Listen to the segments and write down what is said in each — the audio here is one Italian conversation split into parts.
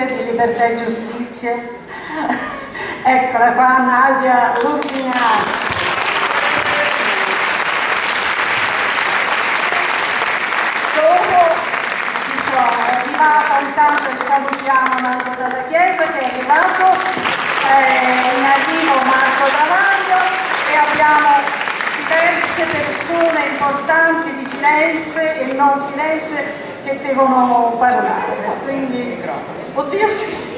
Presidente di Libertà e Giustizia. Eccola qua, Nadia Urbinacci. Dopo ci sono, è arrivata intanto e salutiamo Marco Dalla Chiesa che è arrivato, in arrivo Marco Travaglio e abbiamo diverse persone importanti di Firenze e non Firenze che devono parlare, quindi oddio sì.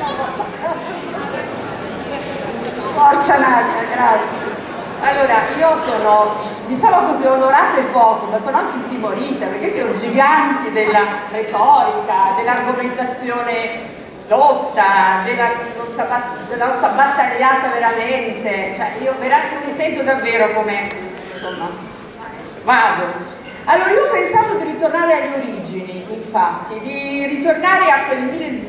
Forza Nadia, grazie. Allora, io sono, diciamo così, onorata e poco, ma sono anche intimorita, perché sono giganti della retorica, dell'argomentazione dotta, della lotta battagliata veramente, cioè io veramente mi sento davvero come, insomma, vado. Allora io ho pensato di ritornare alle origini, infatti, di ritornare a quel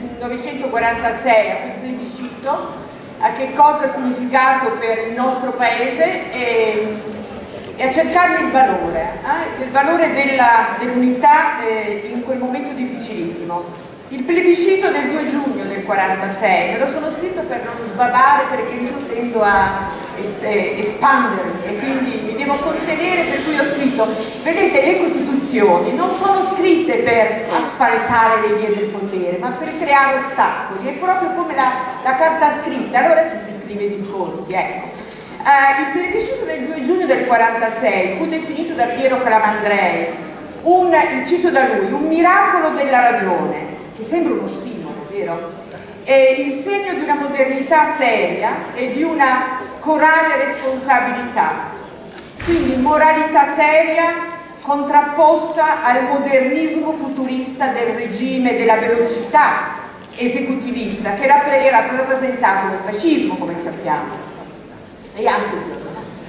1946, a quel plebiscito, a che cosa ha significato per il nostro paese e a cercarne il valore dell'unità in quel momento difficilissimo. Il plebiscito del 2 giugno del 46, me lo sono scritto per non sbavare perché io tendo a espandermi e quindi mi devo contenere, per cui ho scritto, vedete, le Costituzioni non sono scritte per asfaltare le vie del potere, ma per creare ostacoli, è proprio come la carta scritta, allora ci si scrive i discorsi, ecco. Il plebiscito del 2 giugno del 46 fu definito da Piero Calamandrei, cito da lui, un miracolo della ragione, che sembra un ossimoro, vero? È il segno di una modernità seria e di una corale responsabilità, quindi moralità seria contrapposta al modernismo futurista del regime della velocità esecutivista che era rappresentato dal fascismo, come sappiamo, e anche il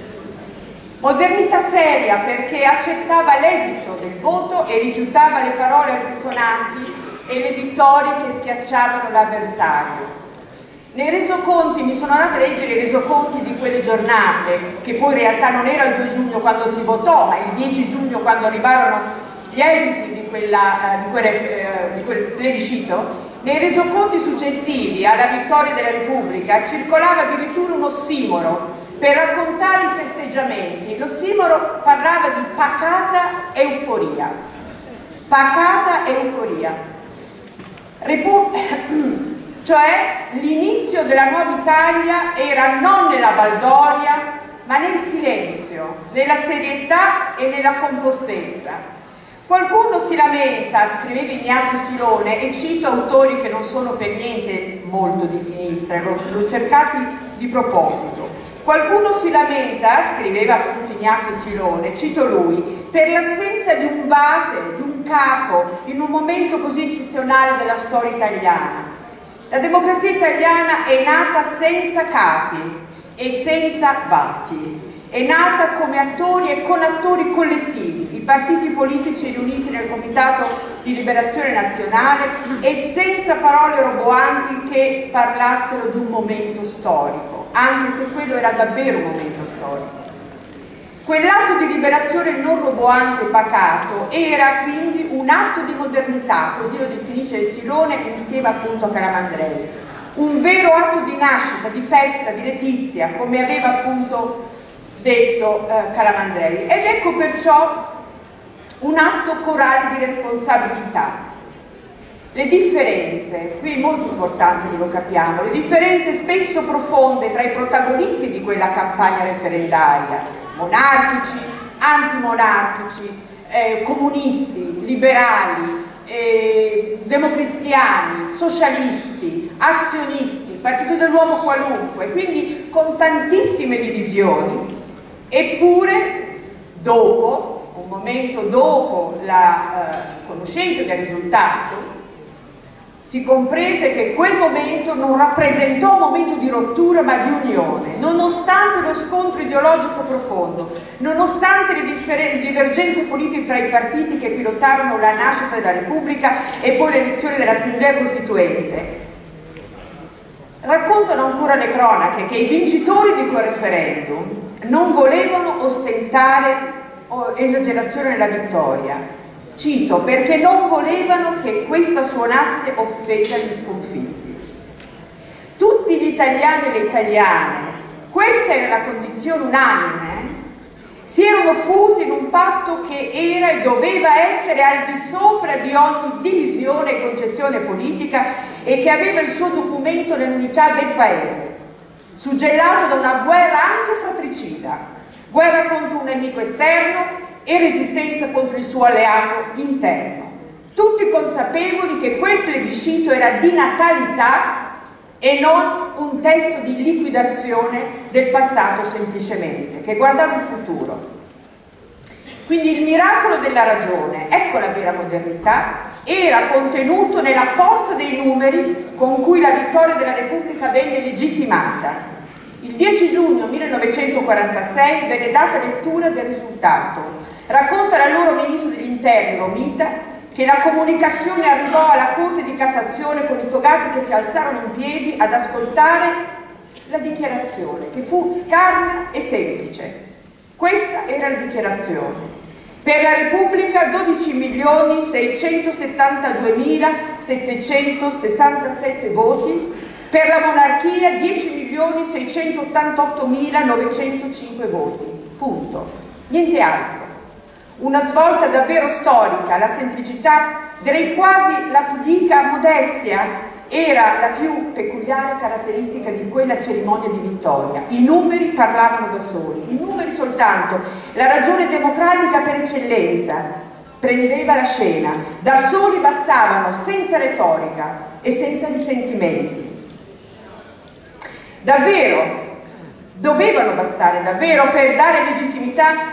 modernità seria perché accettava l'esito del voto e rifiutava le parole altisonanti e le vittorie che schiacciavano l'avversario. Nei resoconti, mi sono andata a leggere i resoconti di quelle giornate, che poi in realtà non era il 2 giugno quando si votò, ma il 10 giugno quando arrivarono gli esiti di quel plebiscito. Nei resoconti successivi alla vittoria della Repubblica circolava addirittura un ossimoro per raccontare i festeggiamenti. L'ossimoro parlava di pacata euforia. Pacata euforia. Cioè l'inizio della nuova Italia era non nella baldoria ma nel silenzio, nella serietà e nella compostezza. Qualcuno si lamenta, scriveva Ignazio Silone, e cito autori che non sono per niente molto di sinistra, l'ho cercati di proposito. Qualcuno si lamenta, scriveva appunto Ignazio Silone, cito lui, per l'assenza di un vate, di un capo, in un momento così eccezionale della storia italiana. La democrazia italiana è nata senza capi e senza vati, è nata come attori e con attori collettivi, i partiti politici riuniti nel Comitato di Liberazione Nazionale e senza parole roboanti che parlassero di un momento storico, anche se quello era davvero un momento storico. Quell'atto di liberazione non roboante e pacato era quindi un atto di modernità, così lo definisce il Silone insieme appunto a Calamandrei, un vero atto di nascita, di festa, di letizia, come aveva appunto detto Calamandrei, ed ecco perciò un atto corale di responsabilità. Le differenze, qui è molto importante che lo capiamo, le differenze spesso profonde tra i protagonisti di quella campagna referendaria, monarchici, antimonarchici, comunisti, liberali, democristiani, socialisti, azionisti, partito dell'uomo qualunque, quindi con tantissime divisioni, eppure dopo, un momento dopo la conoscenza del risultato, si comprese che quel momento non rappresentò un momento di rottura ma di unione, nonostante lo scontro ideologico profondo, nonostante le divergenze politiche tra i partiti che pilotarono la nascita della Repubblica e poi l'elezione dell'Assemblea Costituente. Raccontano ancora le cronache che i vincitori di quel referendum non volevano ostentare esagerazione nella vittoria, cito, perché non volevano che questa suonasse offesa agli sconfitti. Tutti gli italiani e le italiane, questa era la condizione unanime, si erano fusi in un patto che era e doveva essere al di sopra di ogni divisione e concezione politica e che aveva il suo documento nell'unità del paese, suggellato da una guerra anche fratricida, guerra contro un nemico esterno e resistenza contro il suo alleato interno, tutti consapevoli che quel plebiscito era di natalità e non un testo di liquidazione del passato semplicemente, che guardava il futuro. Quindi il miracolo della ragione, ecco la vera modernità, era contenuto nella forza dei numeri con cui la vittoria della Repubblica venne legittimata. Il 10 giugno 1946 venne data lettura del risultato. Racconta l'allora ministro degli interni, Romita, che la comunicazione arrivò alla Corte di Cassazione con i togati che si alzarono in piedi ad ascoltare la dichiarazione, che fu scarna e semplice. Questa era la dichiarazione. Per la Repubblica 12.672.767 voti, per la monarchia 10.688.905 voti. Punto. Niente altro. Una svolta davvero storica, la semplicità, direi quasi la pudica modestia, era la più peculiare caratteristica di quella cerimonia di vittoria. I numeri parlavano da soli, i numeri soltanto, la ragione democratica per eccellenza prendeva la scena, da soli bastavano, senza retorica e senza risentimenti. Davvero, dovevano bastare davvero per dare legittimità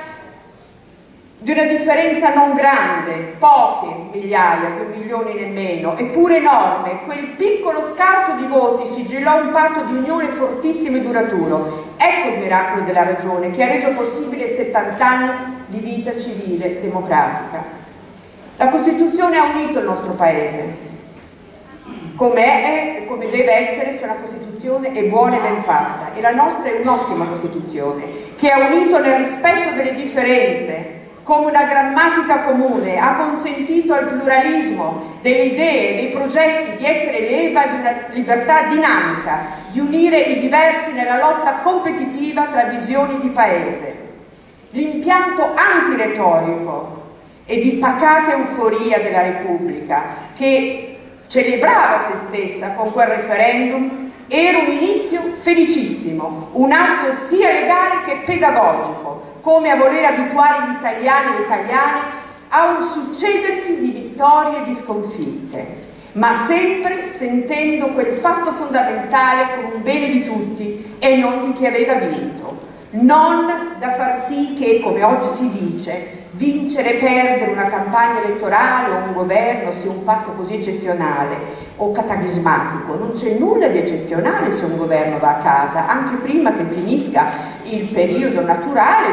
di una differenza non grande, poche migliaia, 2 milioni nemmeno, eppure enorme. Quel piccolo scarto di voti sigillò un patto di unione fortissimo e duraturo. Ecco il miracolo della ragione che ha reso possibile 70 anni di vita civile democratica. La Costituzione ha unito il nostro Paese, come è e come deve essere se una Costituzione è buona e ben fatta. E la nostra è un'ottima Costituzione, che ha unito nel rispetto delle differenze, come una grammatica comune, ha consentito al pluralismo delle idee, dei progetti di essere leva di una libertà dinamica, di unire i diversi nella lotta competitiva tra visioni di paese. L'impianto antiretorico e di pacata euforia della Repubblica, che celebrava se stessa con quel referendum, era un inizio felicissimo, un atto sia legale che pedagogico, come a voler abituare gli italiani e le italiane a un succedersi di vittorie e di sconfitte, ma sempre sentendo quel fatto fondamentale come un bene di tutti e non di chi aveva vinto, non da far sì che, come oggi si dice, vincere e perdere una campagna elettorale o un governo sia un fatto così eccezionale o cataclismatico. Non c'è nulla di eccezionale se un governo va a casa, anche prima che finisca il periodo naturale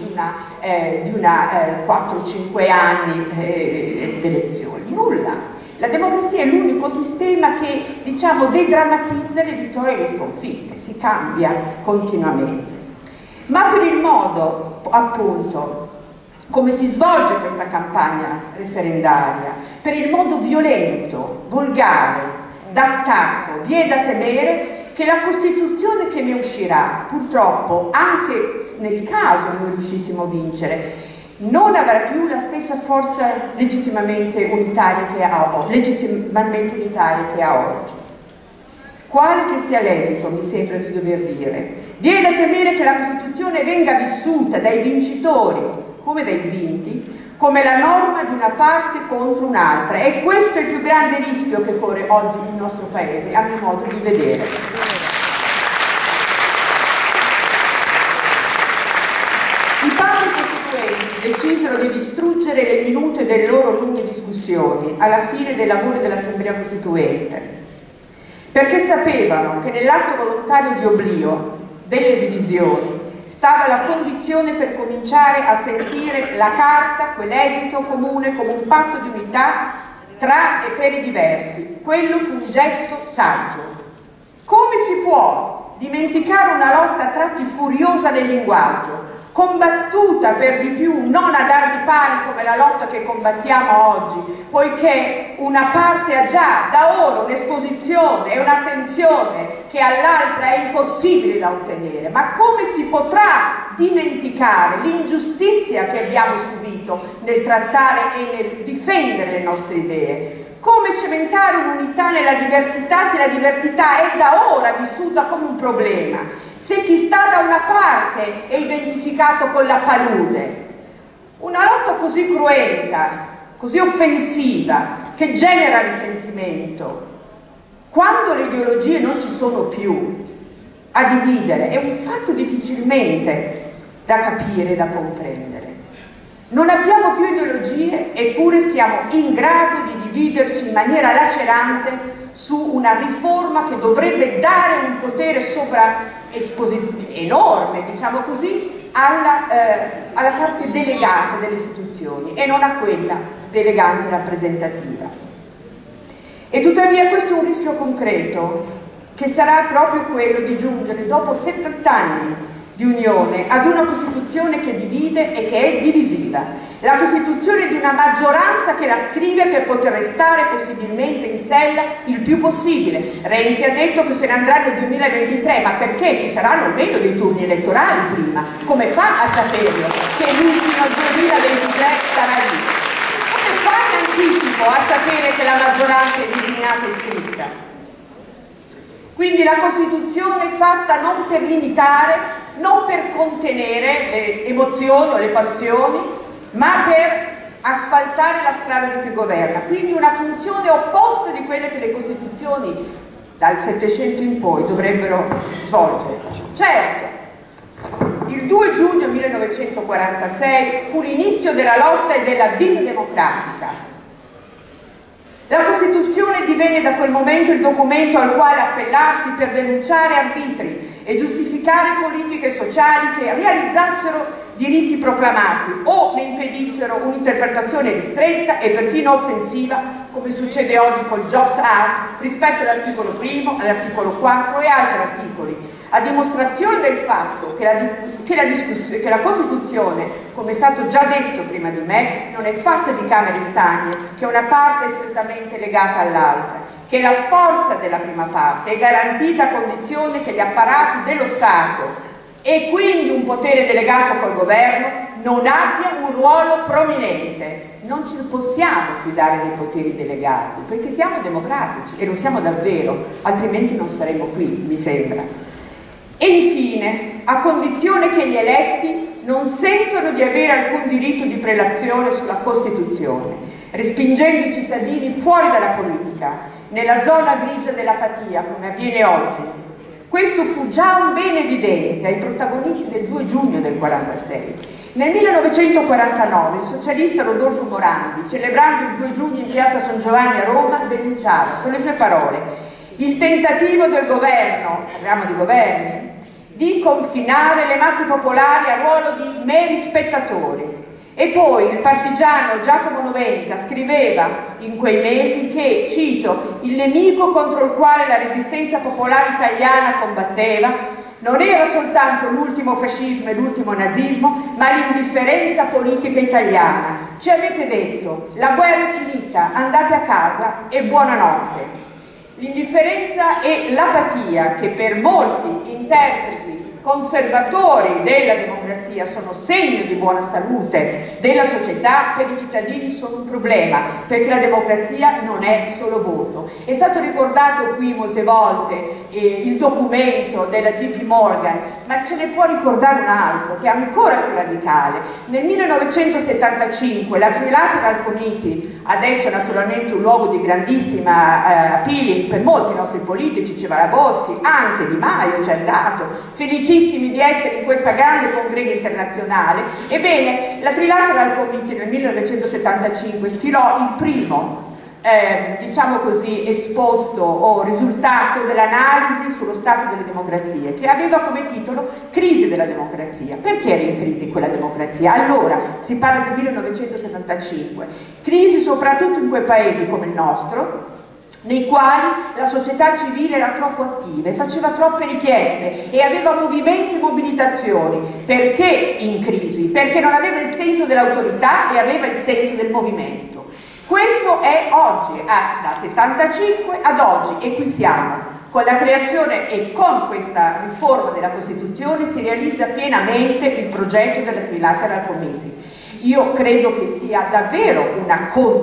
di una 4-5 anni di elezioni. Nulla. La democrazia è l'unico sistema che, diciamo, dedrammatizza le vittorie e le sconfitte, si cambia continuamente. Ma per il modo, appunto, come si svolge questa campagna referendaria, per il modo violento, volgare, d'attacco, vi è da temere che la Costituzione che ne uscirà, purtroppo, anche nel caso noi riuscissimo a vincere, non avrà più la stessa forza legittimamente unitaria che ha oggi. Quale che sia l'esito, mi sembra di dover dire, vi è da temere che la Costituzione venga vissuta dai vincitori come dai vinti, come la norma di una parte contro un'altra, e questo è il più grande rischio che corre oggi il nostro Paese, a mio modo di vedere. I padri costituenti decisero di distruggere le minute delle loro lunghe discussioni alla fine dei lavori dell'Assemblea Costituente, perché sapevano che nell'atto volontario di oblio delle divisioni stava la condizione per cominciare a sentire la Carta, quell'esito comune, come un patto di unità tra e per i diversi. Quello fu un gesto saggio. Come si può dimenticare una lotta a tratti furiosa nel linguaggio, combattuta per di più non ad armi pari come la lotta che combattiamo oggi, poiché una parte ha già da ora un'esposizione e un'attenzione che all'altra è impossibile da ottenere. Ma come si potrà dimenticare l'ingiustizia che abbiamo subito nel trattare e nel difendere le nostre idee? Come cementare un'unità nella diversità se la diversità è da ora vissuta come un problema? Se chi sta da una parte è identificato con la palude? Una lotta così cruenta, così offensiva, che genera risentimento, quando le ideologie non ci sono più a dividere, è un fatto difficilmente da capire e da comprendere. Non abbiamo più ideologie, eppure siamo in grado di dividerci in maniera lacerante su una riforma che dovrebbe dare un potere enorme, diciamo così, alla parte delegata delle istituzioni e non a quella delegante rappresentativa. E tuttavia questo è un rischio concreto, che sarà proprio quello di giungere dopo 70 anni di unione ad una Costituzione che divide e che è divisiva. La Costituzione di una maggioranza che la scrive per poter restare possibilmente in sella il più possibile. Renzi ha detto che se ne andrà nel 2023, ma perché? Ci saranno almeno dei turni elettorali prima. Come fa a saperlo che lui fino al 2023 starà lì? Come fa in anticipo a sapere che la maggioranza è disegnata e scritta? Quindi la Costituzione è fatta non per limitare, non per contenere le emozioni o le passioni, ma per asfaltare la strada di chi governa. Quindi una funzione opposta di quelle che le Costituzioni dal Settecento in poi dovrebbero svolgere. Certo, il 2 giugno 1946 fu l'inizio della lotta e della vita democratica. La Costituzione divenne da quel momento il documento al quale appellarsi per denunciare arbitri e giustificare politiche sociali che realizzassero diritti proclamati o ne impedissero un'interpretazione ristretta e perfino offensiva, come succede oggi col Jobs Act rispetto all'articolo 1, all'articolo 4 e altri articoli, a dimostrazione del fatto che la Costituzione, come è stato già detto prima di me, non è fatta di camere stagne, che una parte è strettamente legata all'altra, che la forza della prima parte è garantita a condizione che gli apparati dello Stato e quindi un potere delegato col governo non abbia un ruolo prominente. Non ci possiamo fidare dei poteri delegati, perché siamo democratici e lo siamo davvero, altrimenti non saremmo qui, mi sembra. E infine, a condizione che gli eletti non sentono di avere alcun diritto di prelazione sulla Costituzione, respingendo i cittadini fuori dalla politica, nella zona grigia dell'apatia, come avviene oggi. Questo fu già un bene evidente ai protagonisti del 2 giugno del 46. Nel 1949 il socialista Rodolfo Morandi, celebrando il 2 giugno in piazza San Giovanni a Roma, denunciava, sono le sue parole, il tentativo del governo, parliamo di governi, di confinare le masse popolari al ruolo di meri spettatori. E poi il partigiano Giacomo Noventa scriveva in quei mesi che, cito, il nemico contro il quale la resistenza popolare italiana combatteva non era soltanto l'ultimo fascismo e l'ultimo nazismo, ma l'indifferenza politica italiana. Ci avete detto, la guerra è finita, andate a casa e buonanotte. L'indifferenza e l'apatia che per molti interpreti conservatori della democrazia sono segno di buona salute della società, per i cittadini sono un problema, perché la democrazia non è solo voto. È stato ricordato qui molte volte il documento della JP Morgan, ma ce ne può ricordare un altro che è ancora più radicale. Nel 1975 la Trilateral Committee, adesso naturalmente un luogo di grandissima appealing per molti nostri politici, Cevara Boschi, anche Di Maio ci è andato, felicissimi di essere in questa grande congrega internazionale. Ebbene, la Trilateral Committee nel 1975 stilò il primo diciamo così, esposto o risultato dell'analisi sullo stato delle democrazie, che aveva come titolo Crisi della democrazia. Perché era in crisi quella democrazia? Allora, si parla del 1975, crisi soprattutto in quei paesi come il nostro, nei quali la società civile era troppo attiva e faceva troppe richieste e aveva movimenti e mobilitazioni. Perché in crisi? Perché non aveva il senso dell'autorità e aveva il senso del movimento. Questo è oggi, da 75 ad oggi, e qui siamo. Con la creazione e con questa riforma della Costituzione si realizza pienamente il progetto della Trilateral Committee. Io credo che sia davvero una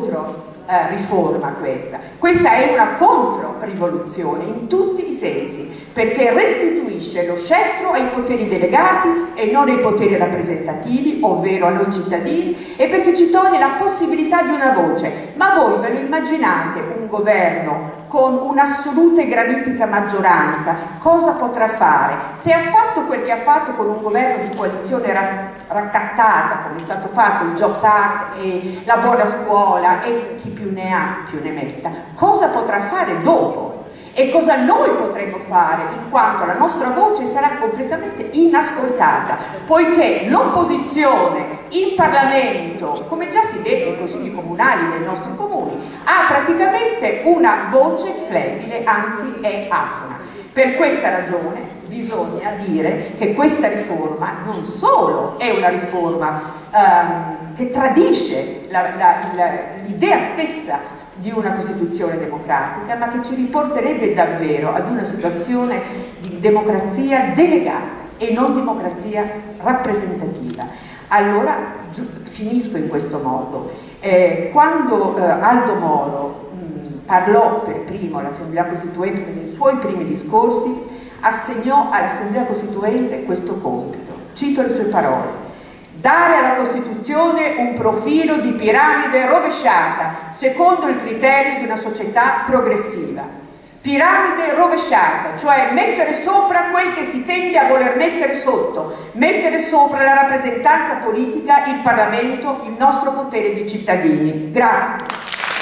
riforma questa è una controrivoluzione in tutti i sensi, perché restituisce lo scettro ai poteri delegati e non ai poteri rappresentativi, ovvero a noi cittadini, e perché ci toglie la possibilità di una voce. Ma voi ve lo immaginate un governo con un'assoluta e granitica maggioranza cosa potrà fare? Se ha fatto quel che ha fatto con un governo di coalizione raccattata, come è stato fatto il Jobs Act e la buona scuola e chi più ne ha più ne metta, cosa potrà fare dopo? E cosa noi potremo fare, in quanto la nostra voce sarà completamente inascoltata, poiché l'opposizione in Parlamento, come già si vede nei consigli comunali dei nostri comuni, ha praticamente una voce flebile, anzi è afona. Per questa ragione bisogna dire che questa riforma non solo è una riforma che tradisce l'idea stessa di una Costituzione democratica, ma che ci riporterebbe davvero ad una situazione di democrazia delegata e non democrazia rappresentativa. Allora finisco in questo modo. Quando Aldo Moro parlò per primo all'Assemblea Costituente nei suoi primi discorsi, assegnò all'Assemblea Costituente questo compito. Cito le sue parole: dare alla Costituzione un profilo di piramide rovesciata secondo il criterio di una società progressiva. Piramide rovesciata, cioè mettere sopra quel che si tende a voler mettere sotto, mettere sopra la rappresentanza politica, il Parlamento, il nostro potere di cittadini. Grazie.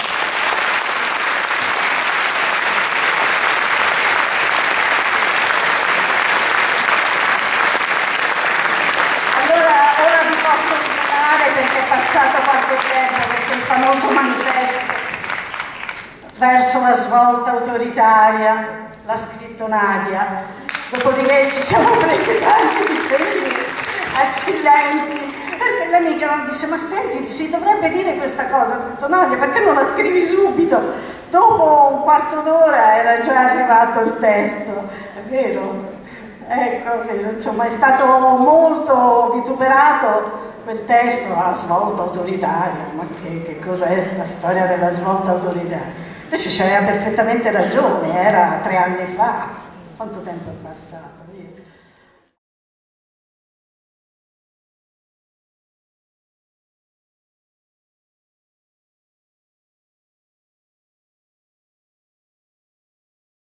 Perché è passato qualche tempo, perché il famoso manifesto verso la svolta autoritaria l'ha scritto Nadia, dopodiché ci siamo presi tanti impegni accidenti, perché lei mi chiama e dice: ma senti, si dovrebbe dire questa cosa. Ho detto: Nadia, perché non la scrivi subito? Dopo un quarto d'ora era già arrivato il testo, è vero? Ecco, è vero, insomma è stato molto vituperato quel testo, la svolta autoritaria. Ma che cos'è questa storia della svolta autoritaria? Invece c'aveva perfettamente ragione, era 3 anni fa. Quanto tempo è passato?